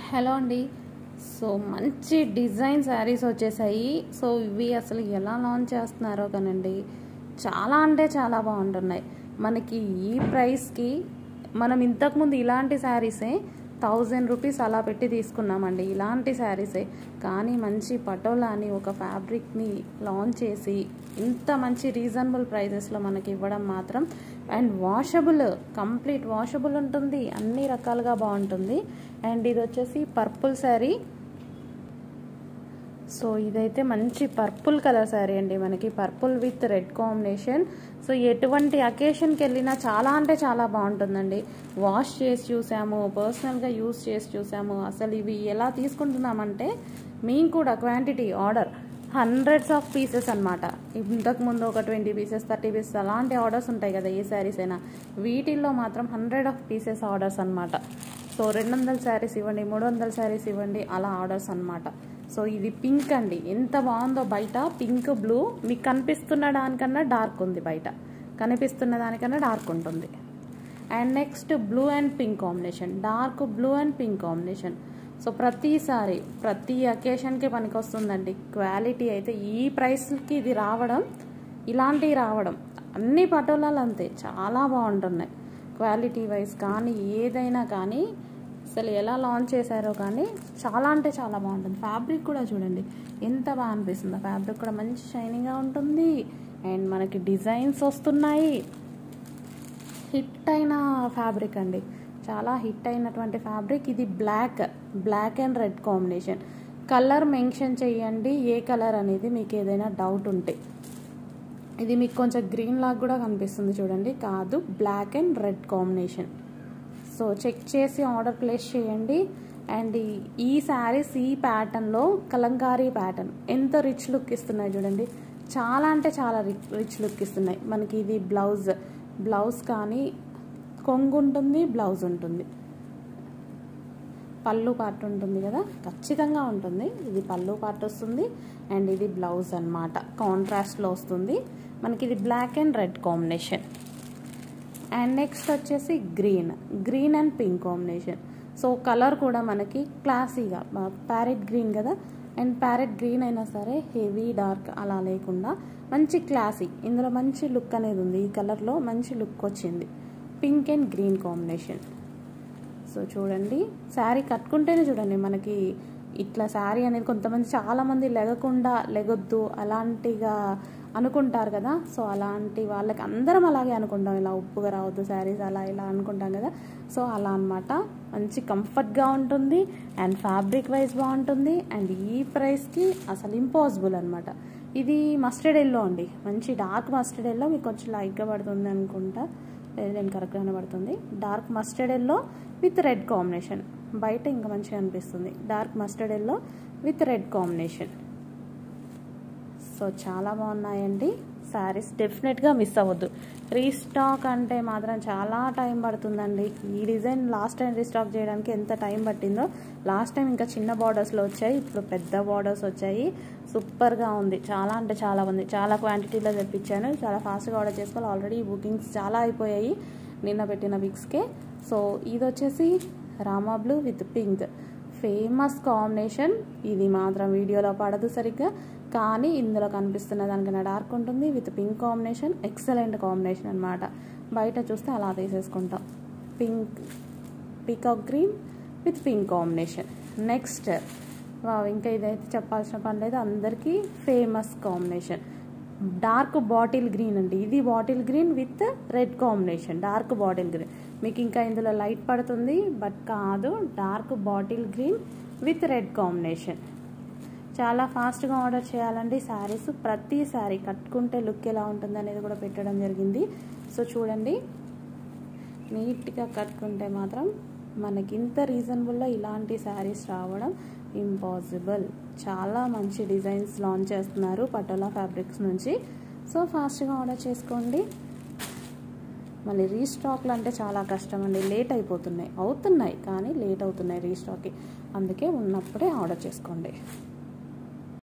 Hello అండి. So మంచి design saris వచ్చేసాయి. సో ఇవి అసలు ఎలా లాంచ్ చేస్తున్నారో కానండి, చాలా అంటే చాలా బాగుంటున్నాయి. మనకి ఈ ప్రైస్కి మనం ఇంతకుముందు ఇలాంటి శారీసే 1000 రూపీస్ అలా పెట్టి తీసుకున్నామండి. ఇలాంటి శారీసే కానీ మంచి పటోలా అని ఒక ఫ్యాబ్రిక్ని లాంచ్ చేసి ఇంత మంచి రీజనబుల్ ప్రైజెస్లో మనకి ఇవ్వడం మాత్రం, అండ్ వాషబుల్, కంప్లీట్ వాషబుల్ ఉంటుంది, అన్ని రకాలుగా బాగుంటుంది. అండ్ ఇది వచ్చేసి పర్పుల్ శారీ. సో ఇదైతే మంచి పర్పుల్ కలర్ శారీ అండి, మనకి purple with red combination. So ఎటువంటి అకేషన్కి వెళ్ళినా చాలా అంటే చాలా బాగుంటుందండి. వాష్ చేసి చూసాము, పర్సనల్గా యూస్ చేసి చూసాము. అసలు ఇవి ఎలా తీసుకుంటున్నామంటే, మేము కూడా quantity order hundreds of pieces అనమాట. ఇంతకుముందు ఒక 20 పీసెస్ 30 పీసెస్ అలాంటి ఆర్డర్స్ ఉంటాయి కదా ఏ శారీస్ అయినా, వీటిల్లో మాత్రం 100 ఆఫ్ పీసెస్ ఆర్డర్స్ అనమాట. సో 200 శారీస్ ఇవ్వండి, 300 శారీస్ ఇవ్వండి, అలా ఆర్డర్స్ అనమాట. సో ఇది పింక్ అండి, ఎంత బాగుందో. బయట పింక్ బ్లూ మీకు కనిపిస్తున్న దానికన్నా డార్క్ ఉంది, బయట కనిపిస్తున్న దానికన్నా డార్క్ ఉంటుంది. And next blue and pink combination, dark blue and pink combination. So ప్రతిసారి ప్రతి అకేషన్కి పనికి వస్తుందండి. క్వాలిటీ అయితే ఈ ప్రైస్కి ఇది రావడం, ఇలాంటివి రావడం, అన్ని పటోలాలు అంతే చాలా బాగుంటున్నాయి. క్వాలిటీ వైజ్ కానీ ఏదైనా కానీ అసలు ఎలా లాంచ్ చేశారో కానీ చాలా అంటే చాలా బాగుంటుంది. ఫ్యాబ్రిక్ కూడా చూడండి ఎంత బాగా అనిపిస్తుందో. ఫ్యాబ్రిక్ కూడా మంచి షైనింగ్గా ఉంటుంది. అండ్ మనకి డిజైన్స్ వస్తున్నాయి. హిట్ అయిన ఫ్యాబ్రిక్ అండి, చాలా హిట్ అయినటువంటి ఫ్యాబ్రిక్. ఇది black and red combination. Colour mention చేయండి ఏ కలర్ అనేది, మీకు ఏదైనా డౌట్ ఉంటే. ఇది మీకు కొంచెం గ్రీన్ లాగా కూడా కనిపిస్తుంది చూడండి, కాదు, black and red combination. So check చేసి ఆర్డర్ ప్లేస్ చేయండి. అండ్ ఈ శారీస్ ఈ ప్యాటర్న్లో కలంకారీ ప్యాటర్న్ ఎంత రిచ్ లుక్ ఇస్తున్నాయి చూడండి, చాలా అంటే చాలా రిచ్ లుక్ ఇస్తున్నాయి. మనకి ఇది బ్లౌజ్ కానీ కొంగు ఉంటుంది, బ్లౌజ్ ఉంటుంది, పళ్ళు పార్ట్ ఉంటుంది కదా, ఖచ్చితంగా ఉంటుంది. ఇది పళ్ళు పార్ట్ వస్తుంది అండ్ ఇది బ్లౌజ్ అనమాట, కాంట్రాస్ట్లో వస్తుంది మనకి. ఇది black and red combination. And next వచ్చేసి green and pink combination. So colour కూడా మనకి క్లాసీగా ప్యారెట్ గ్రీన్ కదా, అండ్ ప్యారెట్ గ్రీన్ అయినా సరే హెవీ డార్క్ అలా లేకుండా మంచి క్లాసీ, ఇందులో మంచి లుక్ అనేది ఉంది. ఈ కలర్లో మంచి లుక్ వచ్చింది, pink and green combination. So చూడండి, శారీ కట్టుకుంటేనే చూడండి మనకి ఇట్లా శారీ అనేది కొంతమంది చాలామంది లెగొద్దు అలాంటిగా అనుకుంటారు కదా. సో అలాంటి వాళ్ళకి అందరం అలాగే అనుకుంటాం, ఇలా ఉప్పుగా రావద్దు శారీస్ అలా ఇలా అనుకుంటాం కదా. సో అలా అనమాట, మంచి కంఫర్ట్గా ఉంటుంది అండ్ ఫ్యాబ్రిక్ వైజ్ బాగుంటుంది. అండ్ ఈ ప్రైస్కి అసలు ఇంపాసిబుల్ అనమాట. ఇది మస్టర్డ్ ఎల్లో అండి, మంచి డార్క్ మస్టర్డ్ ఎల్లో, మీకు కొంచెం లైట్గా పడుతుంది అనుకుంటా, లేదు నేను కరెక్ట్గానే పడుతుంది. Dark mustard yellow with red combination, బయట ఇంకా మంచిగా అనిపిస్తుంది. Dark mustard yellow with red combination. So చాలా బాగున్నాయండి శారీస్, డెఫినెట్గా మిస్ అవ్వద్దు. రీస్టాక్ అంటే మాత్రం చాలా టైం పడుతుందండి. ఈ డిజైన్ లాస్ట్ టైం రీస్టాక్ చేయడానికి ఎంత టైం పట్టిందో, లాస్ట్ టైం ఇంకా చిన్న బార్డర్స్లో వచ్చాయి, ఇప్పుడు పెద్ద బార్డర్స్ వచ్చాయి. సూపర్గా ఉంది, చాలా అంటే చాలా ఉంది. చాలా క్వాంటిటీలో తెప్పించాను, చాలా ఫాస్ట్గా ఆర్డర్ చేసుకోవాలి. ఆల్రెడీ బుకింగ్స్ చాలా అయిపోయాయి నిన్న పెట్టిన పిక్స్కే. సో ఇది వచ్చేసి Rama blue with pink, famous combination. ఇది మాత్రం వీడియోలో పడదు సరిగ్గా, కానీ ఇందులో కనిపిస్తున్న దానికన్నా డార్క్ ఉంటుంది with pink combination. Excellent combination అనమాట. బయట చూస్తే అలా తీసేసుకుంటాం. Peacock green with pink combination. Next ఇంకా ఇదైతే చెప్పాల్సిన పని లేదు, అందరికీ famous combination. Dark bottle green అండి, ఇది bottle green with red combination. Dark bottle green మీకు ఇంకా ఇందులో లైట్ పడుతుంది, బట్ కాదు, dark bottle green with red combination. చాలా ఫాస్ట్గా ఆర్డర్ చేయాలండి శారీస్. ప్రతి శారీ కట్టుకుంటే లుక్ ఎలా ఉంటుంది అనేది కూడా పెట్టడం జరిగింది. సో చూడండి, నీట్గా కట్టుకుంటే మాత్రం మనకి ఇంత రీజనబుల్లో ఇలాంటి శారీస్ రావడం ఇంపాసిబుల్. చాలా మంచి డిజైన్స్ లాంచ్ చేస్తున్నారు పటోలా ఫ్యాబ్రిక్స్ నుంచి. సో ఫాస్ట్గా ఆర్డర్ చేసుకోండి. మళ్ళీ రీస్టాక్లు అంటే చాలా కష్టం అండి, లేట్ అవుతున్నాయి కానీ లేట్ అవుతున్నాయి రీస్టాక్కి. అందుకే ఉన్నప్పుడే ఆర్డర్ చేసుకోండి.